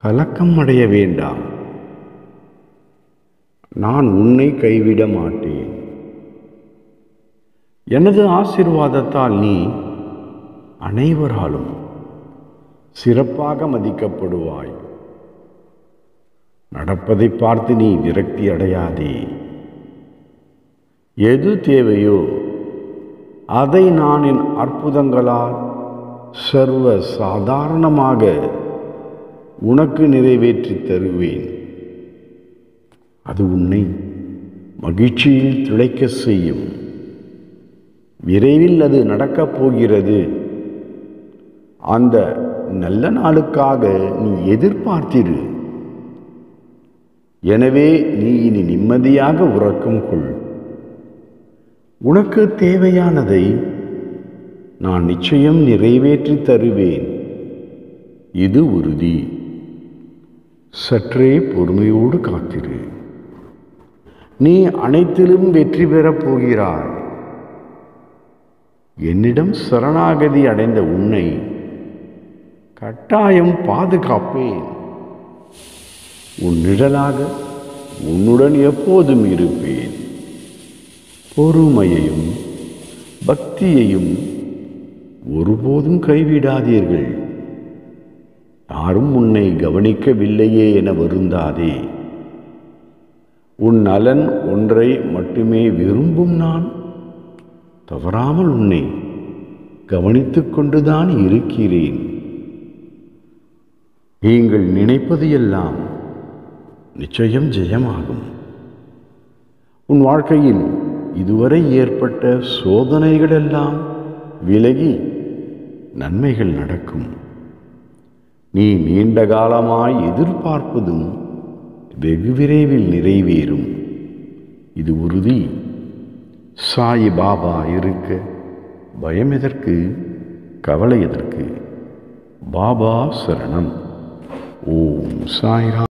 கலக்கம் அடைய வேண்டாம். நான் உன்னை கைவிட மாட்டேன். எனது ஆசீர்வாதத்தால் நீ அனைவராலும் சிறப்பாக மதிக்கப்படுவாய். நடப்பதை பார்த்து நீ விரக்தி அடையாதே. எது தேவையோ அதை நான் என் அற்புதங்களால் சர்வ சாதாரணமாக உனக்கு நிறைவேற்றி தருவேன். அது உன்னை மகிழ்ச்சியில் திளைக்க செய்யும். விரைவில் அது நடக்கப் போகிறது. அந்த நல்ல நாளுக்காக நீ எதிர்பார்த்திரு. எனவே நீ இனி நிம்மதியாக உறக்கம் கொள். உனக்கு தேவையானதை நான் நிச்சயம் நிறைவேற்றி தருவேன். இது உறுதி. சற்றே பொறுமையோடு காத்திரு. நீ அனைத்திலும் வெற்றி பெறப் போகிறாய். என்னிடம் சரணாகதி அடைந்த உன்னை கட்டாயம் பாதுகாப்பேன். உன் நிழலாக உன்னுடன் எப்போதும் இருப்பேன். பொறுமையையும் பக்தியையும் ஒருபோதும் கைவிடாதீர்கள். யாரும் உன்னை கவனிக்கவில்லையே என வருந்தாதே. உன் நலன் ஒன்றை மட்டுமே விரும்பும் நான் தவறாமல் உன்னை கவனித்துக் கொண்டுதான் இருக்கிறேன். நீங்கள் நினைப்பது எல்லாம் நிச்சயம் ஜெயமாகும். உன் வாழ்க்கையில் இதுவரை ஏற்பட்ட சோதனைகள் எல்லாம் விலகி நன்மைகள் நடக்கும். நீ நீண்ட காலமாய் எதிர்பார்ப்பதும் வெகு விரைவில் நிறைவேறும். இது உறுதி. சாய் பாபா இருக்க பயம் எதற்கு, கவலை எதற்கு? பாபா சரணம். ஓம் சாய்ராம்.